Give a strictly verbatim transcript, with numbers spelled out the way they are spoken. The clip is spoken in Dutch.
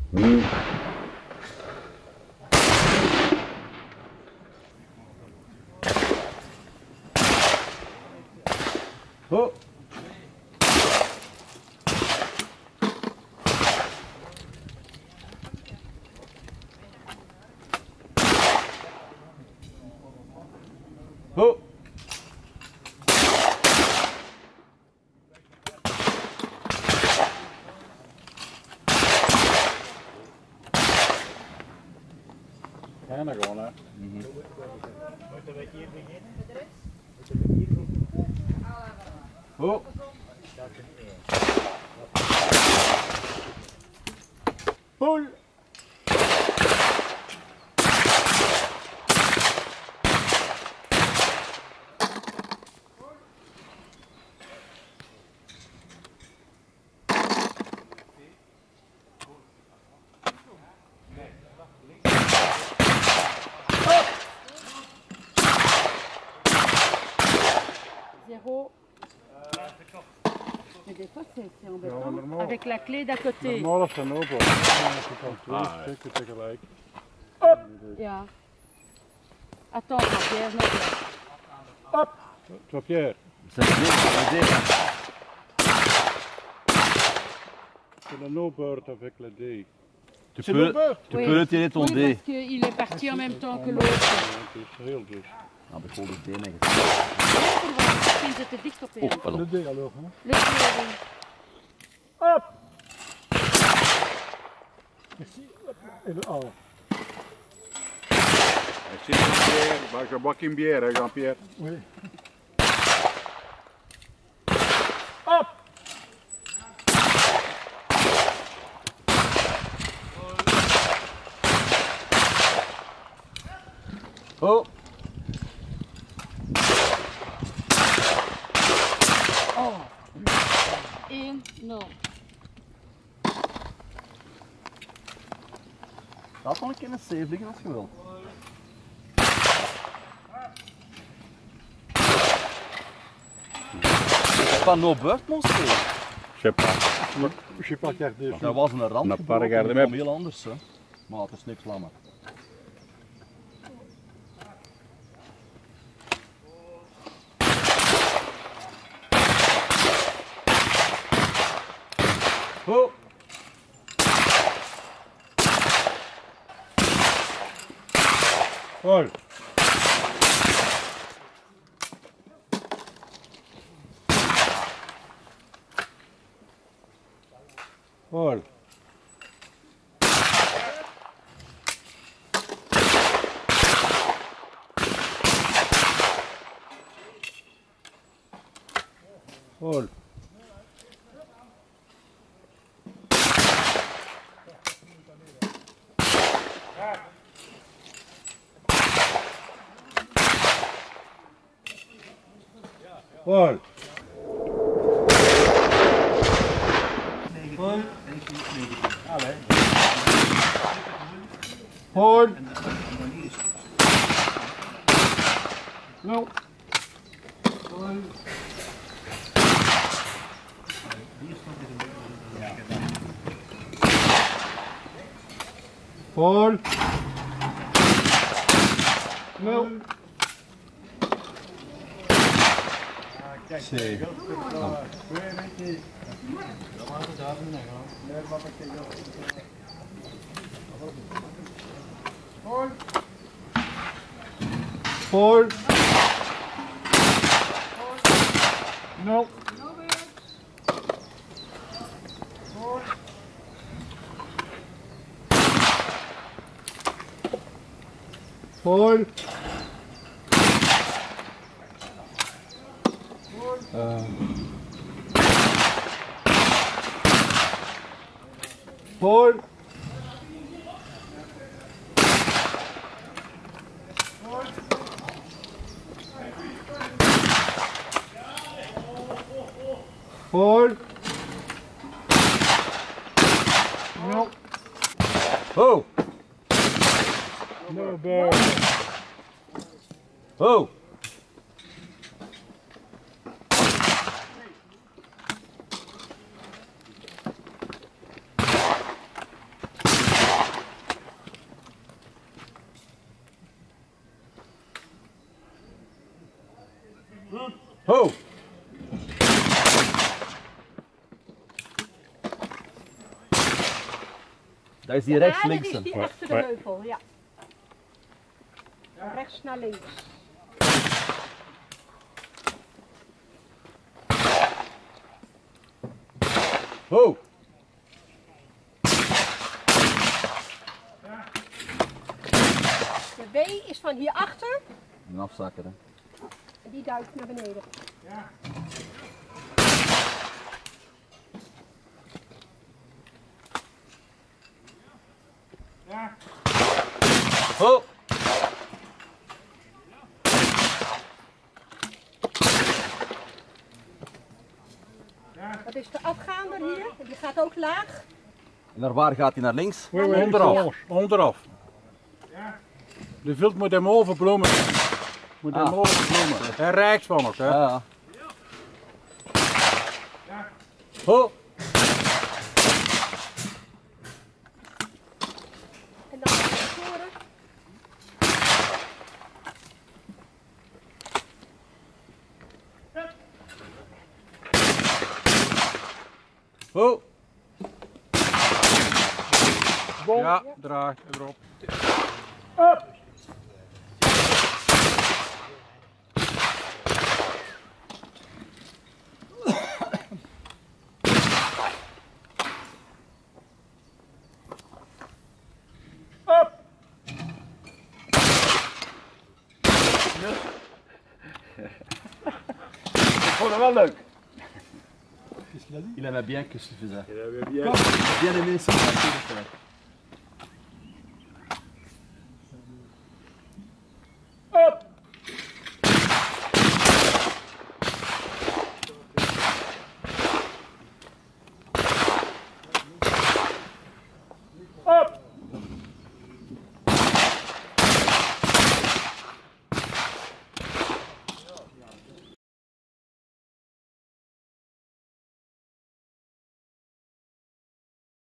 Mm. Oh. Oh. Ja, dan gewoon hè. Mm-hmm. Moeten we hier beginnen? Moeten we hier beginnen? Oh. Pull! Zéro. Mais des fois c'est embêtant. Ja, normaal. Avec la clé d'à côté. Normaal is dat open. Als je kan twee Ah, stukken tegelijk. Ja. Attends, Pierre, non. Hop! Toi Pierre, Ça veut dire, ça veut dire. c'est le no bird avec le dé. Tu C'est peux, le beurre. tu Oui. peux retirer ton Oui, dé. parce qu'il est parti en même temps que l'autre. Ja, het is heel dus. Ah, bijvoorbeeld de dé. Misschien zit het dicht op Oh, één. pardon. Le dé alors hè? Le dé, oui. Hop! Merci. Et le A. C'est une bière, bah, je bois qu'une bière, hein, Jean-Pierre. Oui. Hop! Oh. Eén, nul. Laat nog een keer een save liggen als je wilt. Pas no bird mon save. Je sais pas. Je sais pas regarder. Dat was een rand N'a pas gebroken, regardé dat même. kwam heel anders. Hè. Maar het is niks lammer. Oh. Paul. Paul. Paul. Paul. Paul. Paul. No. Paul. Paul. No. Save. Paul. Paul. No. Paul. Uh, Paul. Paul. No. Oh. No bird. Oh. Dat is die rechts Ja, dat linkse. is die Waar- achter de waar- heuvel, ja. Rechts naar links. Ho! De W is van hierachter En afzakken hè. en die duikt naar beneden. Ho! Dat is de afgaander hier, die gaat ook laag. En naar waar gaat hij? Naar links? Wait, wait, Onderaf. jongens, onderaf. De veld moet hem overbloemen. Moet hem Ah. overbloemen. En rechts van ons, hè. Ja. Ho! En dan naar voren. Ho! Ja, draai erop. Ik vond het wel leuk. Il aimait bien que je faisais. Ja, we hebben Bien aimé ça.